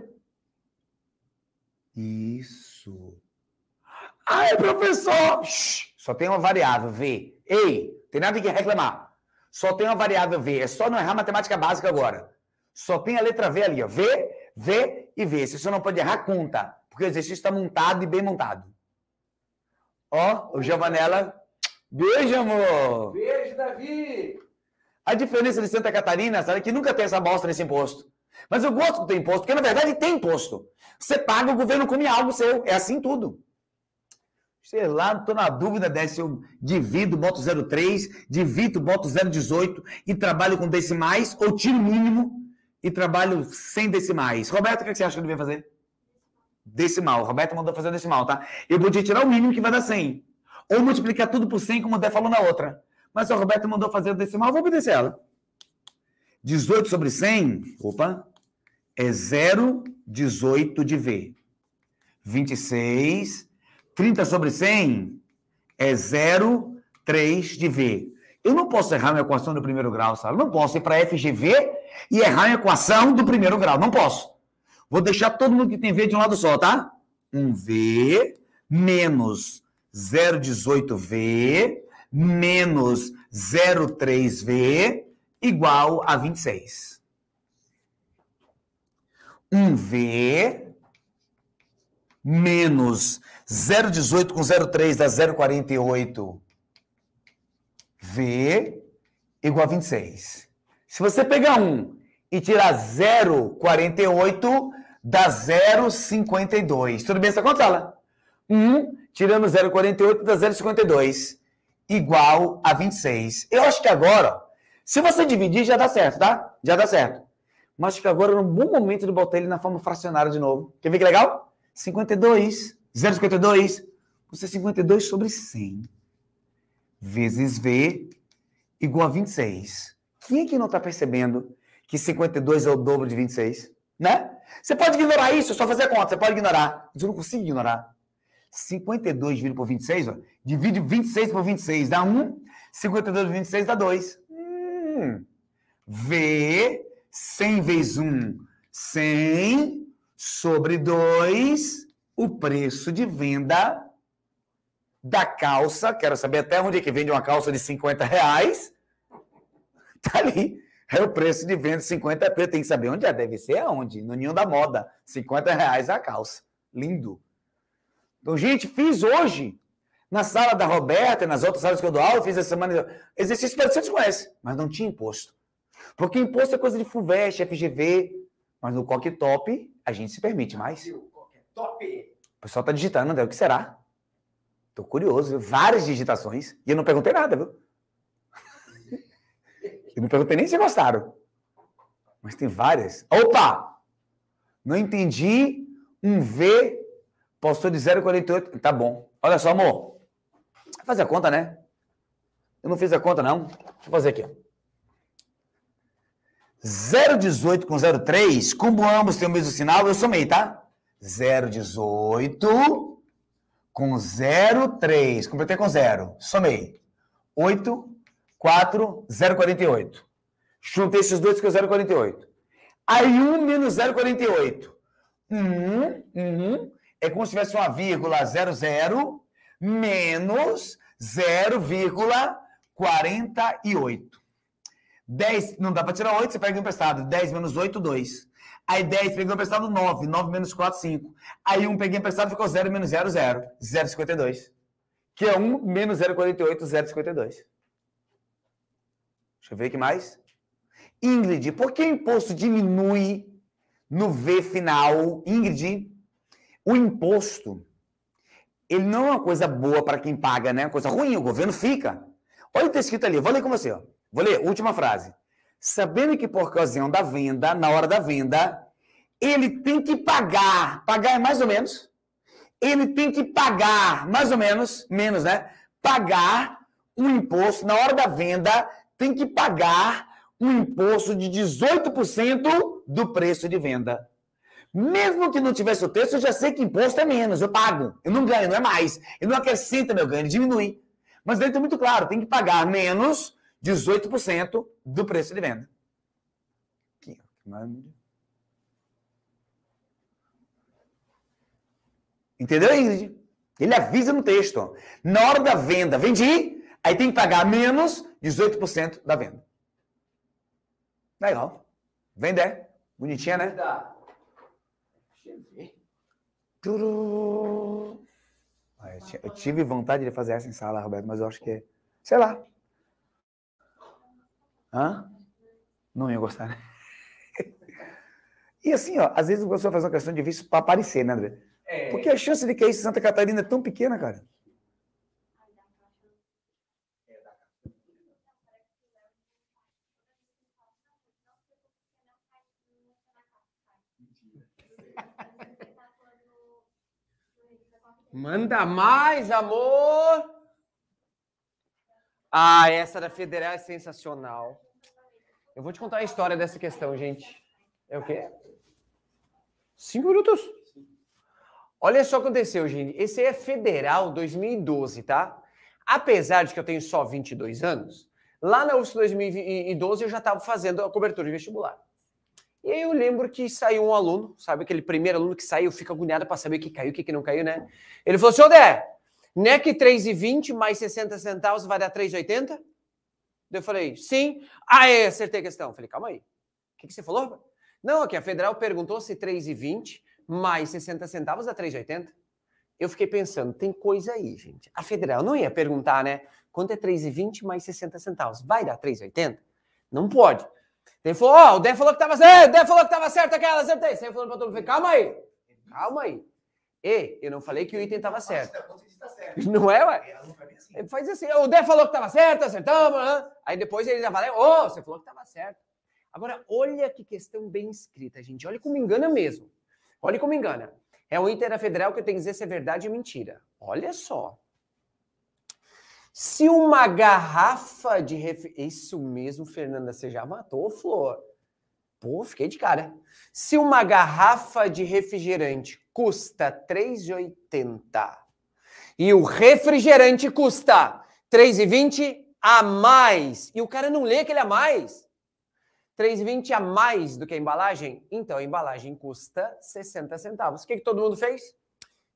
Isso. Ai, professor! Só tem uma variável, V. Ei, tem nada que reclamar. Só tem uma variável V. É só não errar matemática básica agora. Só tem a letra V ali, ó. V, V e V. Se você não pode errar, conta. Porque o exercício está montado e bem montado. Ó, o Giovanella. Beijo, amor. Beijo, Davi. A diferença de Santa Catarina, sabe, é que nunca tem essa bosta nesse imposto. Mas eu gosto que tem imposto, porque na verdade tem imposto. Você paga, o governo come algo seu. É assim tudo. Sei lá, não estou na dúvida se eu divido, boto 0,3, divido, boto 0,18 e trabalho com decimais, ou tiro o mínimo e trabalho sem decimais. Roberto, o que você acha que eu devia fazer? Decimal. Roberto mandou fazer decimal, tá? Eu podia tirar o mínimo que vai dar 100. Ou multiplicar tudo por 100, como o Dé falou na outra. Mas o Roberto mandou fazer o decimal, eu vou obedecer ela. 18 sobre 100, é 0,18 de V. 26... 30 sobre 100 é 0,3 de V. Eu não posso errar uma equação do primeiro grau, sabe? Eu não posso ir para FGV e errar uma equação do primeiro grau. Não posso. Vou deixar todo mundo que tem V de um lado só, tá? 1V menos 0,18V menos 0,3V igual a 26. 1V menos 0,18 com 0,3 dá 0,48. V igual a 26. Se você pegar 1 e tirar 0,48, dá 0,52. Tudo bem essa conta, ela? 1 tirando 0,48 dá 0,52. Igual a 26. Eu acho que agora, se você dividir, já dá certo, tá? Já dá certo. Mas acho que agora é um bom momento de botar ele na forma fracionária de novo. Quer ver que legal? 52, 0,52, você 52 sobre 100 vezes V igual a 26. Quem é que não está percebendo que 52 é o dobro de 26? Né? Você pode ignorar isso, é só fazer a conta, você pode ignorar. Mas eu não consigo ignorar. 52 dividido por 26, ó, divide 26 por 26, dá 1. 52 por 26 dá 2. V, 100 vezes 1, 100... sobre 2 o preço de venda da calça, quero saber até onde é que vende uma calça de R$50, tá ali. É o preço de venda de 50 p. Tem que saber onde é. Deve ser aonde? No Ninho da Moda. R$50 a calça. Lindo. Então, gente, fiz hoje, na sala da Roberta e nas outras salas que eu dou aula, fiz essa semana exercício parecido com esse, mas não tinha imposto. Porque imposto é coisa de FUVEST, FGV, mas no Coque Top a gente se permite mais. Top! O pessoal tá digitando, André, o que será? Tô curioso, viu? Várias digitações. E eu não perguntei nada, viu? Eu não perguntei nem se gostaram. Mas tem várias. Opa! Não entendi. Um V postou de 0,48. Tá bom. Olha só, amor. Vai fazer a conta, né? Eu não fiz a conta, não. Deixa eu fazer aqui. 0,18 com 0,3, como ambos têm o mesmo sinal, eu somei, tá? 0,18 com 0,3. Completei com 0. Somei. 8, 4, 0,48. Juntei esses dois que é 0,48. Aí 1 menos 0,48. É como se tivesse uma vírgula 00 menos 0,48. 10, não dá para tirar 8, você pega emprestado. 10 menos 8, 2. Aí 10, pegou emprestado 9. 9 menos 4, 5. Aí 1 peguei emprestado, ficou 0 menos 0, 0. 0,52. Que é 1 menos 0,48, 0,52. Deixa eu ver aqui mais. Ingrid, por que o imposto diminui no V final? Ingrid, o imposto, ele não é uma coisa boa para quem paga, né? Coisa ruim, o governo fica. Olha o que está escrito ali, eu vou ler com você. Ó. Vou ler, última frase. Sabendo que por ocasião da venda, na hora da venda, ele tem que pagar é mais ou menos, ele tem que pagar, mais ou menos, menos, né? Pagar um imposto, na hora da venda, tem que pagar um imposto de 18% do preço de venda. Mesmo que não tivesse o texto, eu já sei que imposto é menos, eu pago. Eu não ganho, não é mais. Eu não acrescento meu ganho, ele diminui. Mas daí está muito claro, tem que pagar menos 18% do preço de venda. Aqui, entendeu, Ingrid? Ele avisa no texto. Ó. Na hora da venda, vendi, aí tem que pagar menos 18% da venda. Legal. Vender. Bonitinha, né? Deixa eu ver. Eu tive vontade de fazer essa em sala, Roberto, mas eu acho que, sei lá. Hã? Não ia gostar, né? E assim, ó, às vezes a pessoa faz uma questão de vício para aparecer, né, André? É. Porque a chance de que isso em Santa Catarina é tão pequena, cara. Manda mais, amor! Ah, essa da Federal é sensacional. Eu vou te contar a história dessa questão, gente. É o quê? 5 minutos? Olha só o que aconteceu, gente. Esse é Federal 2012, tá? Apesar de que eu tenho só 22 anos, lá na UFSC 2012 eu já estava fazendo a cobertura de vestibular. E aí eu lembro que saiu um aluno, sabe aquele primeiro aluno que saiu, fica agoniado para saber o que caiu, o que não caiu, né? Ele falou assim, ô Dé, NEC 3,20 mais 60 centavos vai dar 3,80? Eu falei, sim. Ah, acertei a questão. Eu falei, calma aí. O que você falou? Não, aqui a Federal perguntou se 3,20 mais 60 centavos dá 3,80. Eu fiquei pensando, tem coisa aí, gente. A Federal não ia perguntar, né? Quanto é 3,20 mais 60 centavos? Vai dar 3,80? Não pode. Ele falou, ó, o Dé falou que tava certo, o Dé falou que tava certo aquela, acertei. Você falando pra todo mundo, calma aí. Calma aí. E eu não falei que o item tava certo. Não é, ué? Ele faz assim, o Dé falou que tava certo, acertamos, né? Aí depois ele já fala, ô, você falou que tava certo. Agora, olha que questão bem escrita, gente. Olha como engana mesmo. Olha como engana. É um item da Federal que eu tenho que dizer se é verdade ou mentira. Olha só. Se uma garrafa de refrigerante... Isso mesmo, Fernanda, você já matou, Flor. Pô, fiquei de cara. Se uma garrafa de refrigerante custa R$3,80 e o refrigerante custa R$3,20 a mais, e o cara não lê aquele a mais, R$3,20 a mais do que a embalagem, então a embalagem custa 60 centavos. O que todo mundo fez?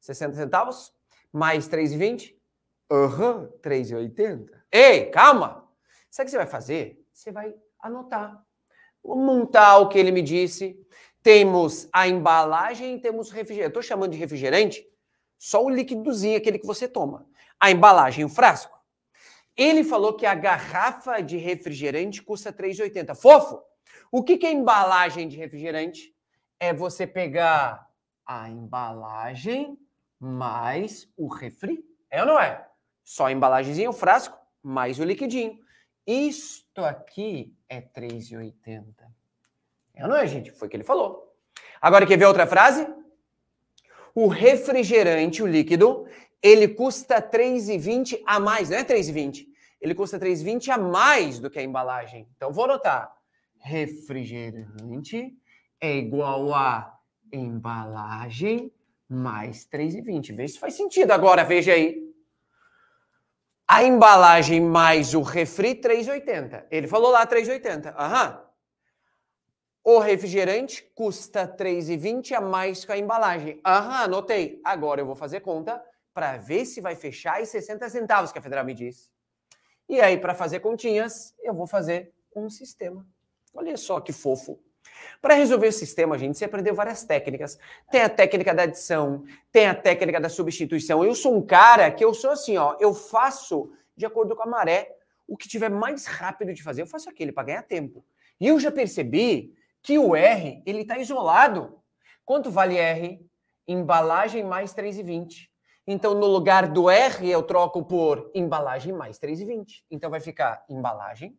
60 centavos, mais 3,20. Aham, 3,80. Ei, calma! Sabe o que você vai fazer? Você vai anotar. Vou montar o que ele me disse. Temos a embalagem e temos o refrigerante. Eu estou chamando de refrigerante só o líquidozinho, aquele que você toma. A embalagem, o frasco. Ele falou que a garrafa de refrigerante custa 3,80. Fofo! O que é embalagem de refrigerante? É você pegar a embalagem mais o refri. É ou não é? Só a embalagenzinha, o frasco, mais o liquidinho. Isto aqui é 3,80. É ou não é, gente? Foi o que ele falou. Agora, quer ver outra frase? O refrigerante, o líquido, ele custa 3,20 a mais. Não é 3,20. Ele custa 3,20 a mais do que a embalagem. Então, vou anotar. Refrigerante é igual a embalagem mais 3,20. Vê se faz sentido. Agora, veja aí. A embalagem mais o refri, 3,80. Ele falou lá 3,80. Aham. O refrigerante custa 3,20 a mais que a embalagem. Aham, anotei. Agora eu vou fazer conta para ver se vai fechar em 60 centavos que a Federal me disse. E aí, para fazer continhas, eu vou fazer um sistema. Olha só que fofo. Para resolver o sistema, gente, você aprendeu várias técnicas. Tem a técnica da adição, tem a técnica da substituição. Eu sou um cara que eu sou assim, ó, eu faço de acordo com a maré. O que tiver mais rápido de fazer, eu faço aquele para ganhar tempo. E eu já percebi que o R, ele está isolado. Quanto vale R? Embalagem mais 3,20. Então, no lugar do R, eu troco por embalagem mais 3,20. Então, vai ficar embalagem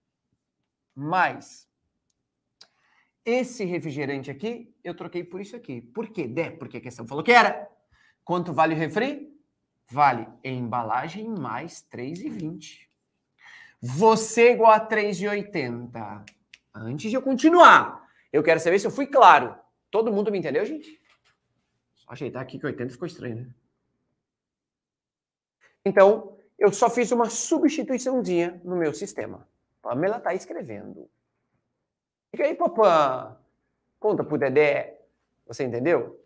mais esse refrigerante aqui, eu troquei por isso aqui. Por quê? Porque a questão falou que era. Quanto vale o refri? Vale embalagem mais 3,20. Você igual a 3,80. Antes de eu continuar, eu quero saber se eu fui claro. Todo mundo me entendeu, gente? Só ajeitar aqui que 80 ficou estranho, né? Então, eu só fiz uma substituiçãozinha no meu sistema. Pamela tá escrevendo. Fica aí, papã. Conta pro Dedé. Você entendeu?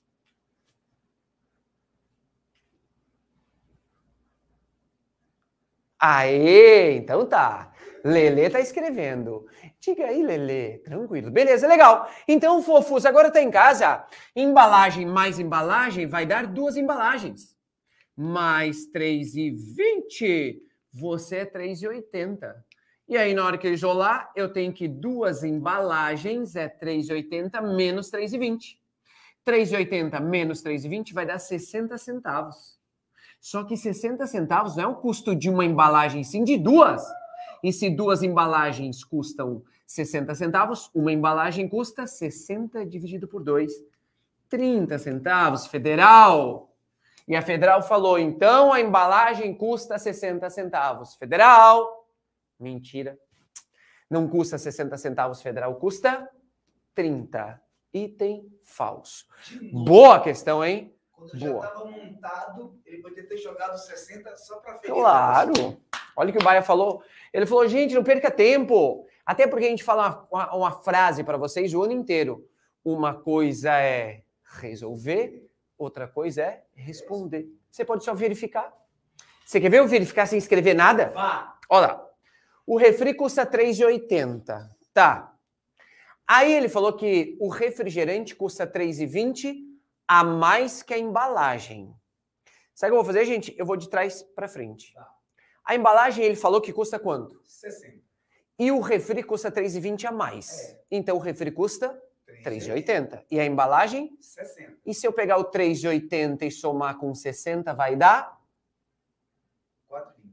Aê, então tá. Lelê tá escrevendo. Diga aí, Lelê. Tranquilo. Beleza, legal. Então, fofos, agora tá em casa. Embalagem mais embalagem vai dar 2 embalagens. Mais 3,20. Você é 3,80. E aí, na hora que eu isolar, eu tenho que 2 embalagens é 3,80 menos 3,20. 3,80 menos 3,20 vai dar 60 centavos. Só que 60 centavos não é o custo de uma embalagem, sim de 2. E se 2 embalagens custam 60 centavos, uma embalagem custa 60 dividido por 2. 30 centavos, Federal. E a Federal falou, então a embalagem custa 60 centavos. Federal. Mentira. Não custa 60 centavos, Federal. Custa 30. Item falso. Boa questão, hein? Quando já estava montado, ele poderia ter jogado 60 só para ferir. Claro. Olha o que o Baia falou. Ele falou, gente, não perca tempo. Até porque a gente fala uma frase para vocês o ano inteiro. Uma coisa é resolver, outra coisa é responder. Você pode só verificar. Você quer ver eu verificar sem escrever nada? Vá. Olha lá. O refri custa 3,80. Tá. Aí ele falou que o refrigerante custa 3,20 a mais que a embalagem. Sabe o que eu vou fazer, gente? Eu vou de trás para frente. Tá. A embalagem ele falou que custa quanto? 60. E o refri custa 3,20 a mais. É. Então o refri custa 3,80. E a embalagem? 60. E se eu pegar o 3,80 e somar com 60, vai dar? 4,20.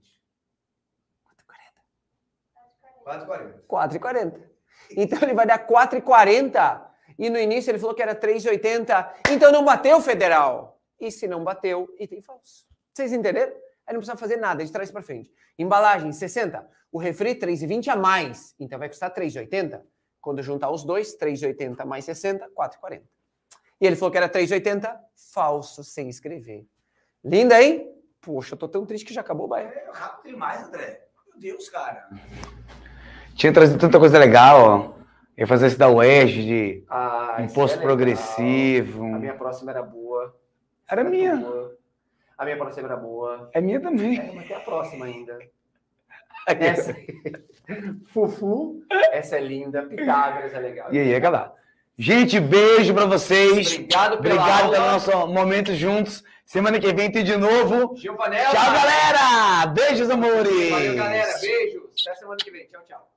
4,40. 4,40. Então ele vai dar 4,40. E no início ele falou que era 3,80. Então não bateu, Federal. E se não bateu, item falso. Vocês entenderam? Aí não precisa fazer nada, de trás para frente. Embalagem, 60. O refri, 3,20 a mais. Então vai custar 3,80. Quando juntar os dois, 3,80 mais 60, 4,40. E ele falou que era 3,80, falso, sem escrever. Linda, hein? Poxa, eu tô tão triste que já acabou o bairro. É rápido demais, André. Meu Deus, cara. Tinha trazido tanta coisa legal, ó. Ia fazer esse da UERJ, de Ah, imposto progressivo. A minha próxima era boa. Era minha. Boa. A minha próxima era boa. É minha também. Mas tem a próxima ainda. Aqui. Essa. Fufu. Essa é linda. Pitágoras é legal. E aí, aquela. Gente, beijo pra vocês. Obrigado pelo nosso momento juntos. Semana que vem tem de novo. Gilvanella. Tchau, galera. Beijos, amores. Valeu, galera. Beijos. Até semana que vem. Tchau, tchau.